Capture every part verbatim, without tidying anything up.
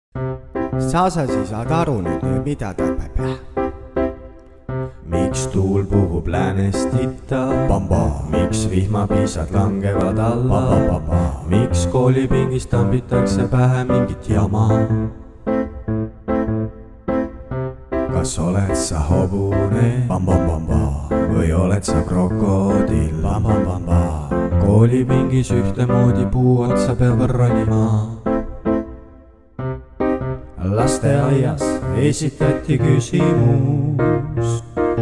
Sa sa siis saad aru nüüd, mida ta peab. Miks tuul puhub läänest itta? Bamba. Miks vihmapiisad langevad alla? Bamba. Miks koolipingis tambitakse pähe mingit jama? Kas oled sa hobune? Bamba, bamba. Või oled sa krokodill? Bamba, bamba. Koolipingis ühtemoodi puu otsa peab ronima. Lasteaias esitati küsimus.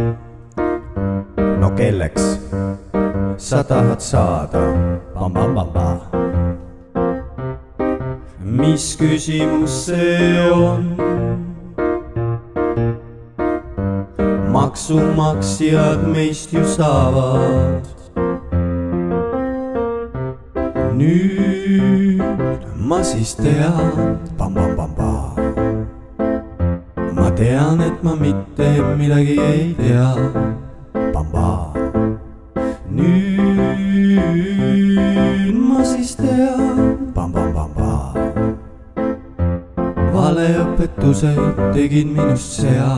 No kelleks sa tahad saada? Bamba, bamba. Mis küsimus see on? Maksumaksjad meist ju saavad. Nüüd ma siis tean, bamba, bamba. Ma tean, et ma mitte midagi ei tea, bamba. Nüüd ma siis tean, bamba, bamba. Valeõpetused tegid minust sea.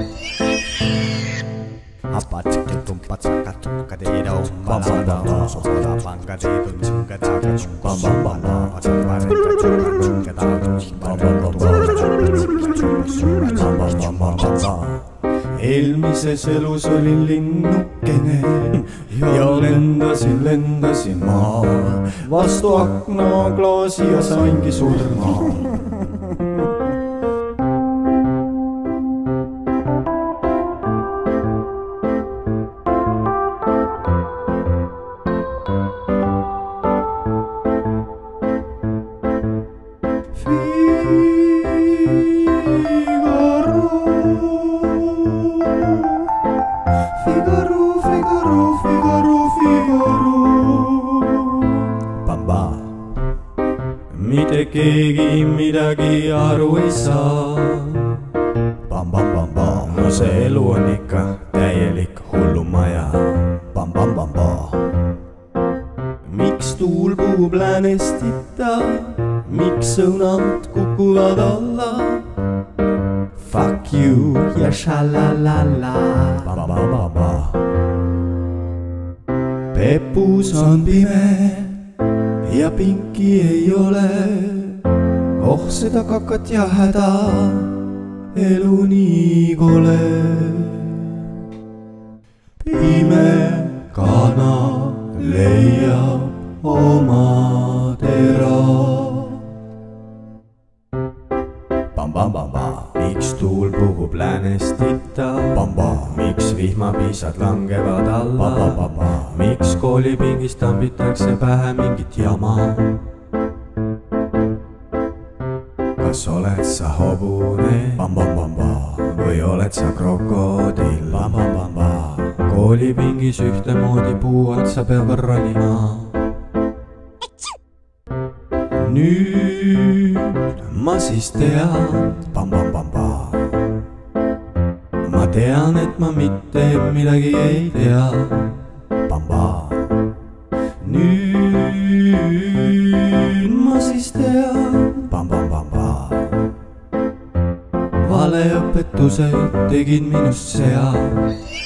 Eelmises elus olin linnukene ja lendasin, lendasin maa vastu akna klaasi ja saingi surma. Figaro, Figaro, Figaro, Figaro. Bamba. Mitte keegi midagi aru ei saa. Bamba, bamba. No see elu on ikka täielik hullumaja. Bamba, bamba. Miks tuul puhub läänest itta? Miks õunad kukuvad alla? Fuck you ja shalalala. Bamba, bamba. Pepus on pime ja pinki ei ole. Oh seda kakat ja häda, elu nii kole. Pime kana leiab oma tera. Bamba, bamba. Miks tuul puhub läänest itta? Bamba. Miks vihmapiisad langevad alla? Bamba, bamba. Miks koolipingis tambitakse pähe mingit jama? Kas oled sa hobune? Bamba, bamba. Või oled sa krokodill? Bamba, bamba. Koolipingis ühtemoodi puu otsa peab ronima. Nüüd ma siis tean, bamba, bamba. Ma tean, et ma mitte midagi ei tea, bamba. Nüüd ma siis tean, bamba, bamba. Valeõpetused tegid minust sea.